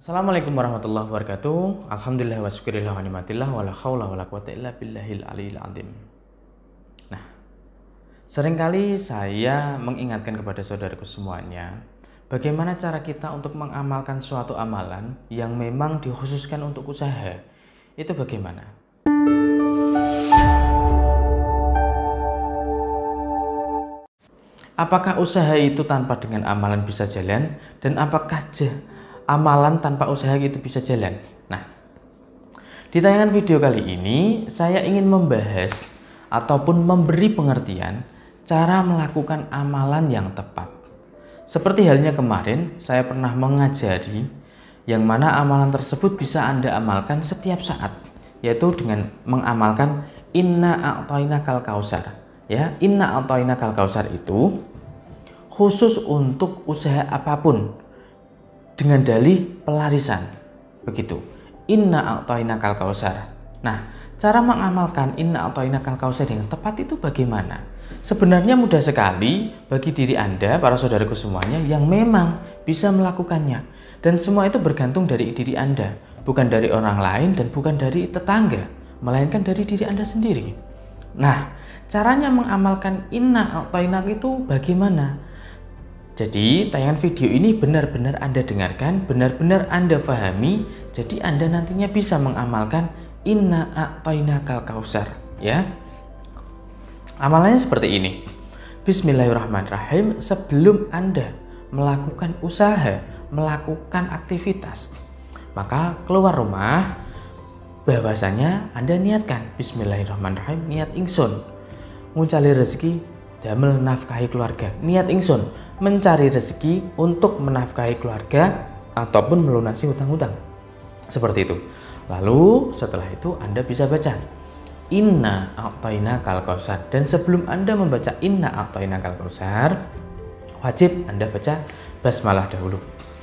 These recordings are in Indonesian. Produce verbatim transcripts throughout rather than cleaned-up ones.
Assalamualaikum warahmatullahi wabarakatuh. Alhamdulillah wa syukurillah wa ni'matillah wa la haula wa la quwata illa billahil aliyil azim. Nah, seringkali saya mengingatkan kepada saudaraku semuanya, bagaimana cara kita untuk mengamalkan suatu amalan yang memang dikhususkan untuk usaha. Itu bagaimana? Apakah usaha itu tanpa dengan amalan bisa jalan? Dan apakah amalan tanpa usaha itu bisa jalan? Nah, di tayangan video kali ini saya ingin membahas ataupun memberi pengertian cara melakukan amalan yang tepat. Seperti halnya kemarin saya pernah mengajari yang mana amalan tersebut bisa Anda amalkan setiap saat, yaitu dengan mengamalkan inna a'thainakal kautsar. Ya, inna a'thainakal kautsar itu khusus untuk usaha apapun dengan dalih pelarisan. Begitu. Inna a'thainakal kautsar. Nah, cara mengamalkan inna a'thainakal kautsar yang tepat itu bagaimana? Sebenarnya mudah sekali bagi diri Anda, para saudaraku semuanya, yang memang bisa melakukannya. Dan semua itu bergantung dari diri Anda, bukan dari orang lain dan bukan dari tetangga, melainkan dari diri Anda sendiri. Nah, caranya mengamalkan inna a'thainak itu bagaimana? Jadi tayangan video ini benar-benar Anda dengarkan, benar-benar Anda pahami, jadi Anda nantinya bisa mengamalkan inna a'thainakal kautsar, ya. Amalannya seperti ini. Bismillahirrahmanirrahim. Sebelum Anda melakukan usaha, melakukan aktivitas, maka keluar rumah, bahwasanya Anda niatkan Bismillahirrahmanirrahim, niat ingsun nguncali rezeki damel nafkahi keluarga, niat ingsun mencari rezeki untuk menafkahi keluarga ataupun melunasi hutang-hutang. Seperti itu. Lalu setelah itu Anda bisa baca inna a'thainakal kautsar, dan sebelum Anda membaca inna a'thainakal kautsar, wajib Anda baca basmalah dahulu.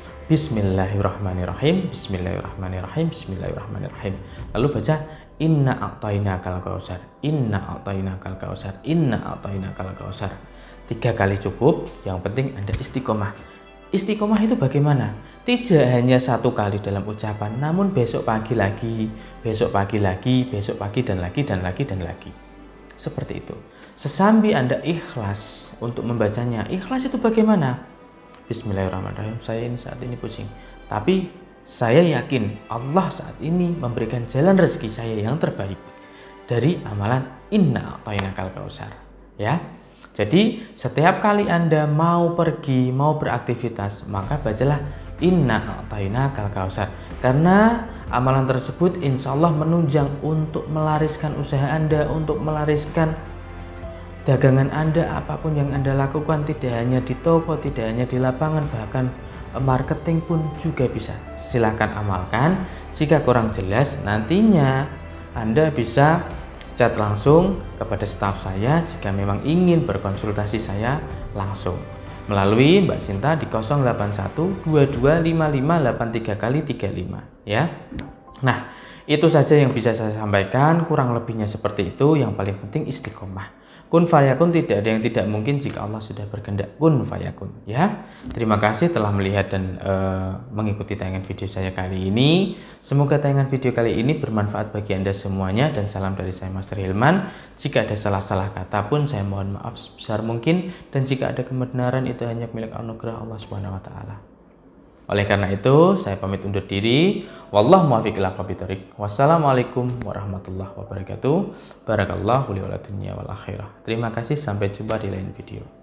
Bismillahirrahmanirrahim, Bismillahirrahmanirrahim, Bismillahirrahmanirrahim. Lalu baca inna a'thainakal kautsar, inna a'thainakal kautsar, inna a'thainakal kautsar. Tiga kali cukup, yang penting Anda istiqomah. Istiqomah itu bagaimana? Tidak hanya satu kali dalam ucapan, namun besok pagi lagi, besok pagi lagi, besok pagi dan lagi dan lagi dan lagi. Seperti itu. Sesambi Anda ikhlas untuk membacanya. Ikhlas itu bagaimana? Bismillahirrahmanirrahim, saya ini saat ini pusing, tapi saya yakin Allah saat ini memberikan jalan rezeki saya yang terbaik dari amalan inna a'thainakal kautsar, ya. Jadi setiap kali Anda mau pergi, mau beraktivitas, maka bacalah inna a'thainakal kautsar, karena amalan tersebut insya Allah menunjang untuk melariskan usaha Anda, untuk melariskan dagangan Anda, apapun yang Anda lakukan, tidak hanya di toko, tidak hanya di lapangan, bahkan marketing pun juga bisa. Silahkan amalkan. Jika kurang jelas, nantinya Anda bisa chat langsung kepada staf saya jika memang ingin berkonsultasi saya langsung melalui Mbak Sinta di nol delapan satu dua dua lima lima delapan tiga kali tiga lima, ya. Nah, itu saja yang bisa saya sampaikan, kurang lebihnya seperti itu. Yang paling penting istiqomah. Kun fayakun, tidak ada yang tidak mungkin jika Allah sudah berkehendak. Kun fayakun, ya. Terima kasih telah melihat dan uh, mengikuti tayangan video saya kali ini. Semoga tayangan video kali ini bermanfaat bagi Anda semuanya, dan salam dari saya Master Hilman. Jika ada salah-salah kata pun saya mohon maaf sebesar mungkin, dan jika ada kebenaran itu hanya milik anugerah Allah Subhanahu wa taala. Oleh karena itu, saya pamit undur diri. Wallahu muwaffiq ila aqwamit thoriq. Wassalamualaikum warahmatullahi wabarakatuh. Barakallahu li wa lakum wal akhirah. Terima kasih, sampai jumpa di lain video.